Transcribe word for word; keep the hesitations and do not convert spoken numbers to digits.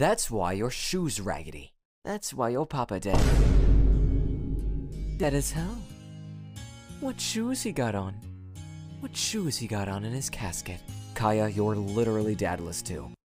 That's why your shoe's raggedy. That's why your papa dead. Dead as hell. What shoes he got on? What shoes he got on in his casket? Kaya, you're literally dadless too.